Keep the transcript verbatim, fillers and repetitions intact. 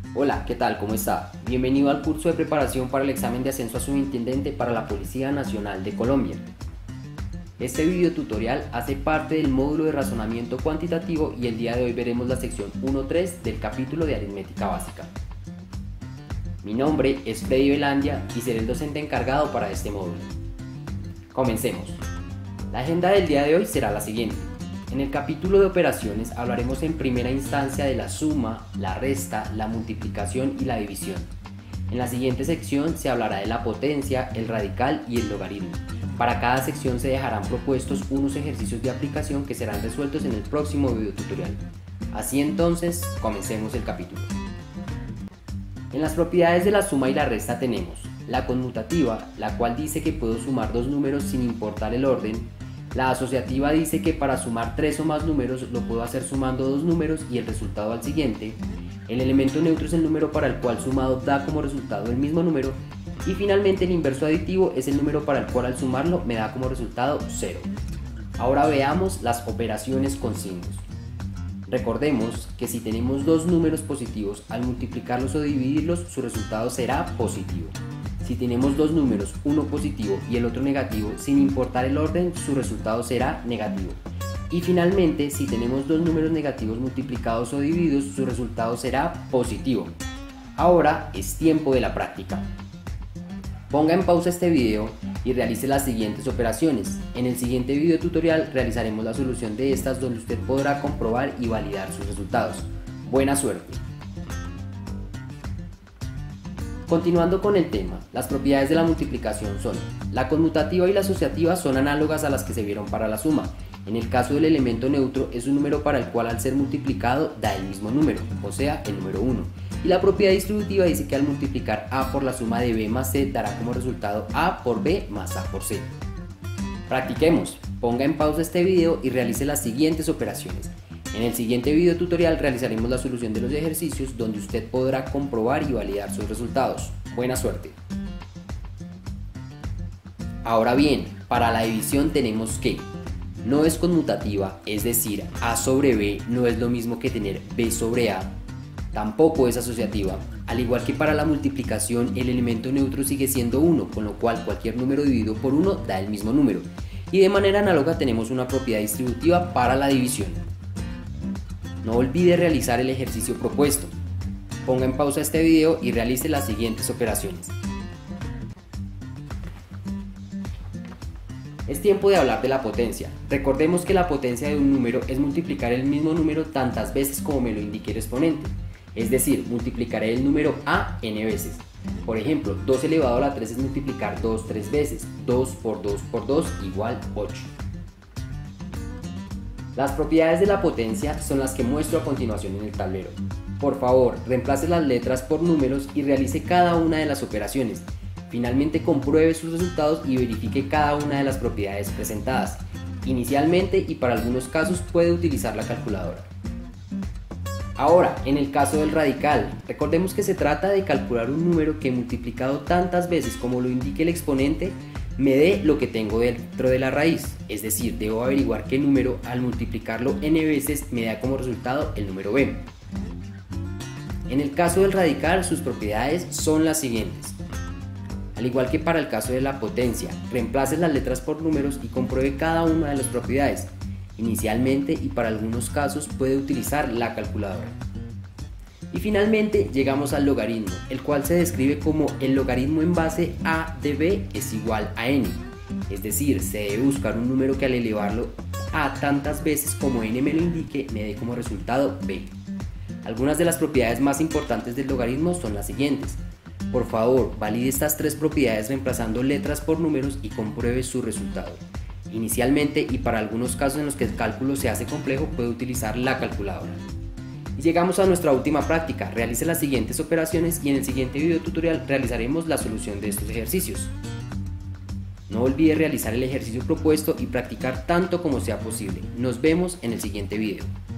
Hola, ¿qué tal? ¿Cómo está? Bienvenido al curso de preparación para el examen de ascenso a subintendente para la Policía Nacional de Colombia. Este video tutorial hace parte del módulo de razonamiento cuantitativo y el día de hoy veremos la sección uno punto tres del capítulo de aritmética básica. Mi nombre es Freddy Velandia y seré el docente encargado para este módulo. Comencemos. La agenda del día de hoy será la siguiente. En el capítulo de operaciones hablaremos en primera instancia de la suma, la resta, la multiplicación y la división. En la siguiente sección se hablará de la potencia, el radical y el logaritmo. Para cada sección se dejarán propuestos unos ejercicios de aplicación que serán resueltos en el próximo video tutorial. Así entonces, comencemos el capítulo. En las propiedades de la suma y la resta tenemos la conmutativa, la cual dice que puedo sumar dos números sin importar el orden. La asociativa dice que para sumar tres o más números lo puedo hacer sumando dos números y el resultado al siguiente. El elemento neutro es el número para el cual sumado da como resultado el mismo número. Y finalmente el inverso aditivo es el número para el cual al sumarlo me da como resultado cero. Ahora veamos las operaciones con signos. Recordemos que si tenemos dos números positivos, al multiplicarlos o dividirlos su resultado será positivo. Si tenemos dos números, uno positivo y el otro negativo, sin importar el orden, su resultado será negativo. Y finalmente, si tenemos dos números negativos multiplicados o divididos, su resultado será positivo. Ahora es tiempo de la práctica. Ponga en pausa este video y realice las siguientes operaciones. En el siguiente video tutorial realizaremos la solución de estas donde usted podrá comprobar y validar sus resultados. Buena suerte. Continuando con el tema, las propiedades de la multiplicación son: la conmutativa y la asociativa son análogas a las que se vieron para la suma. En el caso del elemento neutro es un número para el cual al ser multiplicado da el mismo número, o sea, el número uno. Y la propiedad distributiva dice que al multiplicar A por la suma de B más C dará como resultado A por B más A por C. Practiquemos, ponga en pausa este video y realice las siguientes operaciones. En el siguiente video tutorial realizaremos la solución de los ejercicios donde usted podrá comprobar y validar sus resultados. Buena suerte. Ahora bien, para la división tenemos que no es conmutativa, es decir, A sobre B no es lo mismo que tener B sobre A. Tampoco es asociativa. Al igual que para la multiplicación, el elemento neutro sigue siendo uno, con lo cual cualquier número dividido por uno da el mismo número. Y de manera análoga tenemos una propiedad distributiva para la división. No olvide realizar el ejercicio propuesto. Ponga en pausa este video y realice las siguientes operaciones. Es tiempo de hablar de la potencia. Recordemos que la potencia de un número es multiplicar el mismo número tantas veces como me lo indique el exponente. Es decir, multiplicaré el número a n veces. Por ejemplo, dos elevado a la tres es multiplicar dos tres veces. dos por dos por dos igual ocho. Las propiedades de la potencia son las que muestro a continuación en el tablero. Por favor, reemplace las letras por números y realice cada una de las operaciones. Finalmente compruebe sus resultados y verifique cada una de las propiedades presentadas. Inicialmente y para algunos casos puede utilizar la calculadora. Ahora, en el caso del radical, recordemos que se trata de calcular un número que multiplicado tantas veces como lo indique el exponente, me dé lo que tengo dentro de la raíz, es decir, debo averiguar qué número al multiplicarlo n veces me da como resultado el número b. En el caso del radical, sus propiedades son las siguientes. Al igual que para el caso de la potencia, reemplace las letras por números y compruebe cada una de las propiedades. Inicialmente y para algunos casos puede utilizar la calculadora. Y finalmente llegamos al logaritmo, el cual se describe como el logaritmo en base a de b es igual a n. Es decir, se debe buscar un número que al elevarlo a tantas veces como n me lo indique me dé como resultado b. Algunas de las propiedades más importantes del logaritmo son las siguientes. Por favor, valide estas tres propiedades reemplazando letras por números y compruebe su resultado. Inicialmente y para algunos casos en los que el cálculo se hace complejo puede utilizar la calculadora. Y llegamos a nuestra última práctica. Realice las siguientes operaciones y en el siguiente video tutorial realizaremos la solución de estos ejercicios. No olvide realizar el ejercicio propuesto y practicar tanto como sea posible. Nos vemos en el siguiente video.